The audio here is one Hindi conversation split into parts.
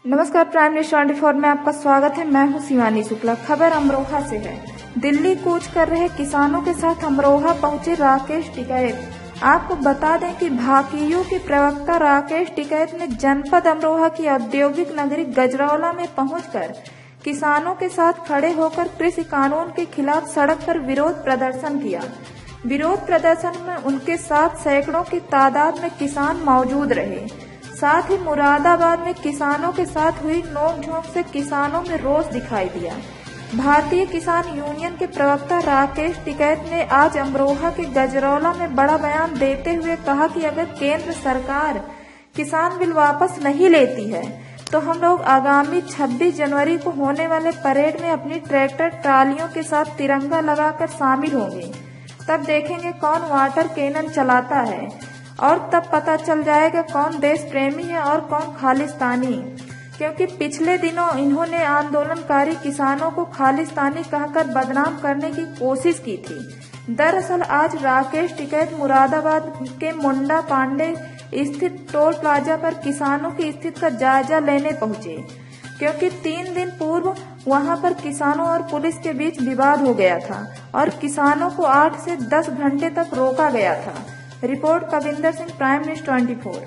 नमस्कार, प्राइम न्यूज 24 में आपका स्वागत है। मैं हूं शिवानी शुक्ला। खबर अमरोहा से है। दिल्ली कूच कर रहे किसानों के साथ अमरोहा पहुंचे राकेश टिकैत। आपको बता दें कि भाकियू के प्रवक्ता राकेश टिकैत ने जनपद अमरोहा की औद्योगिक नगरी गजरौला में पहुंचकर किसानों के साथ खड़े होकर कृषि कानून के खिलाफ सड़क पर विरोध प्रदर्शन किया। विरोध प्रदर्शन में उनके साथ सैकड़ों की तादाद में किसान मौजूद रहे। साथ ही मुरादाबाद में किसानों के साथ हुई नोकझोंक से किसानों में रोष दिखाई दिया। भारतीय किसान यूनियन के प्रवक्ता राकेश टिकैत ने आज अमरोहा के गजरौला में बड़ा बयान देते हुए कहा कि अगर केंद्र सरकार किसान बिल वापस नहीं लेती है तो हम लोग आगामी 26 जनवरी को होने वाले परेड में अपनी ट्रैक्टर ट्रालियों के साथ तिरंगा लगाकर शामिल होंगे। तब देखेंगे कौन वाटर कैनन चलाता है और तब पता चल जाएगा कौन देश प्रेमी है और कौन खालिस्तानी, क्योंकि पिछले दिनों इन्होंने आंदोलनकारी किसानों को खालिस्तानी कहकर बदनाम करने की कोशिश की थी। दरअसल आज राकेश टिकैत मुरादाबाद के मुंडा पांडे स्थित टोल प्लाजा पर किसानों की स्थिति का जायजा लेने पहुंचे, क्योंकि 3 दिन पूर्व वहां पर किसानों और पुलिस के बीच विवाद हो गया था और किसानों को 8 से 10 घंटे तक रोका गया था। Report Kavinder Singh, prime news 24।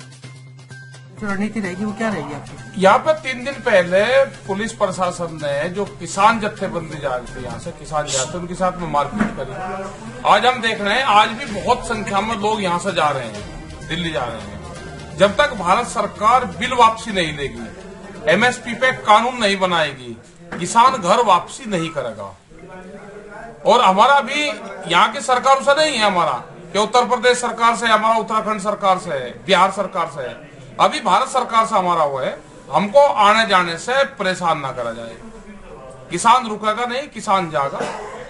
जो रणनीति रहेगी वो क्या रहेगी आपकी? यहाँ पे 3 दिन पहले पुलिस प्रशासन ने जो किसान जत्थेबंदी जा रही थी, यहाँ से किसान जाते उनके साथ में मारपीट करी। आज हम देख रहे हैं आज भी बहुत संख्या में लोग यहाँ से जा रहे हैं, दिल्ली जा रहे हैं। जब तक भारत सरकार बिल वापसी नहीं लेगी, एमएसपी पे कानून नहीं बनाएगी, किसान घर वापसी नहीं करेगा। और हमारा भी यहाँ की सरकार उसे नहीं है हमारा कि उत्तर प्रदेश सरकार से, हमारा उत्तराखंड सरकार से है, बिहार सरकार से है। अभी भारत सरकार से हमारा वो है, हमको आने जाने से परेशान ना करा जाए। किसान रुकेगा नहीं, किसान जाएगा।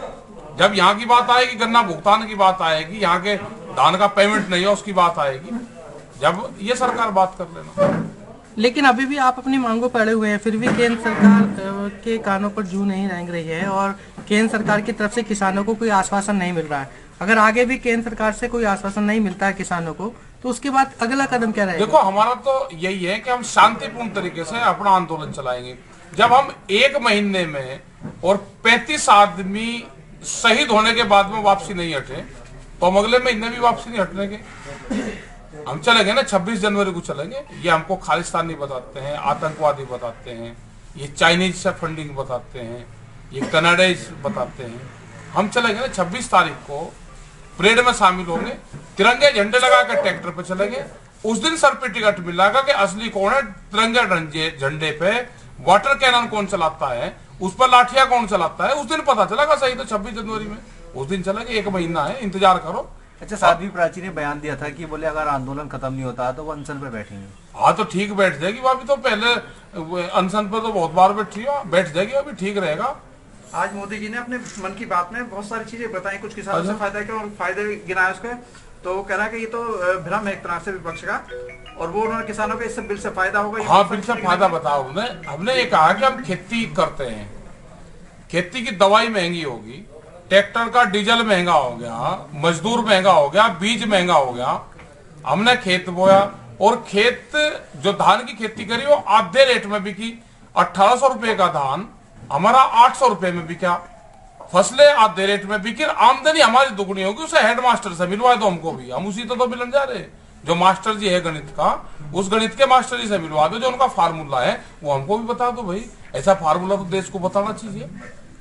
जब यहाँ की बात आएगी, गन्ना भुगतान की बात आएगी, यहाँ के धान का पेमेंट नहीं है उसकी बात आएगी, जब ये सरकार बात कर लेना। लेकिन अभी भी आप अपनी मांगों पर अड़े हुए हैं, फिर भी केंद्र सरकार के कानों पर जू नहीं रेंग रही है और केंद्र सरकार की तरफ से किसानों को कोई आश्वासन नहीं मिल रहा है। अगर आगे भी केंद्र सरकार से कोई आश्वासन नहीं मिलता है किसानों को, तो उसके बाद अगला कदम क्या रहेगा? देखो, हमारा तो यही है कि हम शांतिपूर्ण तरीके से अपना आंदोलन चलाएंगे। जब हम 1 महीने में और 35 आदमी शहीद होने के बाद में वापसी नहीं हटे, तो हम अगले महीने भी वापसी नहीं हटने के। हम चलेंगे ना, 26 जनवरी को चलेंगे। ये हमको खालिस्तानी बताते हैं, आतंकवादी बताते हैं, ये चाइनीज से फंडिंग बताते हैं, ये कनाडाइज बताते हैं। हम चलेंगे ना 26 तारीख को, परेड में शामिल होंगे, तिरंगे झंडे लगा कर ट्रैक्टर पे चलेंगे। उस दिन सर पे टिकट मिलेगा कि असली कौन है, तिरंगे झंडे पे वाटर कैनन कौन चलाता है, उस पर लाठियां कौन चलाता है, उस दिन पता चलेगा। सही तो 26 जनवरी में उस दिन चलेंगे। 1 महीना है, इंतजार करो। अच्छा, साध्वी प्राची ने बयान दिया था कि बोले अगर आंदोलन खत्म नहीं होता तो वो अनशन पे बैठेंगे। हाँ, तो ठीक बैठ जाएगी। वो अभी तो पहले अनशन पे तो बहुत बार बैठ जाएगी, अभी ठीक रहेगा। आज मोदी जी ने अपने मन की बात में बहुत सारी चीजें बताई, कुछ किसानों से फायदा किया और फायदे गिनाए उसके। तो वो कह रहा है कि ये तो भ्रम है एक तरह से विपक्ष का, और वो उन्होंने किसानों के इससे बिल से फायदा होगा। हाँ, बिल से फायदा बताओ। हमने ये कहा कि हम खेती करते हैं, खेती की दवाई महंगी होगी, ट्रैक्टर का डीजल महंगा हो गया, मजदूर महंगा हो गया, बीज महंगा हो गया। हमने खेत बोया और खेत जो धान की खेती करी वो आधे रेट में बिकी। 1800 रुपए का धान हमारा 800 रुपए में बिका। फसलें आधे रेट में बिकी, आमदनी हमारी दुगनी होगी। उसे हेडमास्टर से मिलवाए तो हमको भी, हम उसी तो मिलन जा रहे। जो मास्टर जी है गणित का, उस गणित के मास्टर जी से मिलवा दो, जो उनका फार्मूला है वो हमको भी बता दो। भाई, ऐसा फार्मूला तो देश को बताना चाहिए।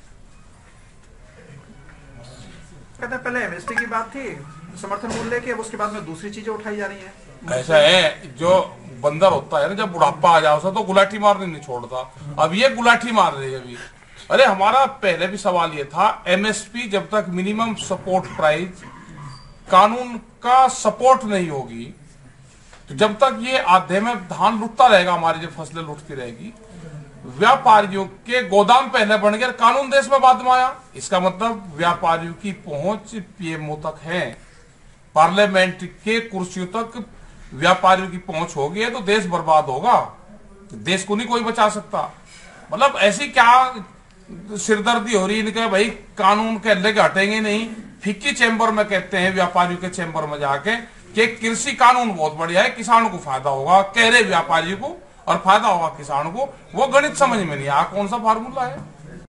कहते हैं पहले एमएसपी की बात थी, समर्थन मूल्य की, अब उसके बाद में दूसरी चीजें उठाई जा रही है। ऐसा है, जो बंदर होता है ना, जब बुढ़ापा आ जाओ तो गुलाठी मारने नहीं छोड़ता। अब ये गुलाठी मार रही है अभी। अरे, हमारा पहले भी सवाल ये था, एमएसपी जब तक मिनिमम सपोर्ट प्राइस कानून का सपोर्ट नहीं होगी, तो जब तक ये आधे में धान लुटता रहेगा, हमारी जो फसलें लुटती रहेगी, व्यापारियों के गोदाम पहले बन गए, कानून देश में बाद में आया। इसका मतलब व्यापारियों की पहुंच पीएमओ तक है, पार्लियामेंट के कुर्सियों तक व्यापारियों की पहुंच होगी तो देश बर्बाद होगा। देश को नहीं कोई बचा सकता। मतलब ऐसी क्या सिरदर्दी हो रही है इनके, भाई कानून के लेके हटेंगे नहीं। फिक्की चैम्बर में कहते हैं, व्यापारियों के चैम्बर में जाके कि कृषि कानून बहुत बढ़िया है, किसानों को फायदा होगा, कह रहे व्यापारियों को, और फायदा होगा किसान को, वो गणित समझ में नहीं आया कौन सा फार्मूला है।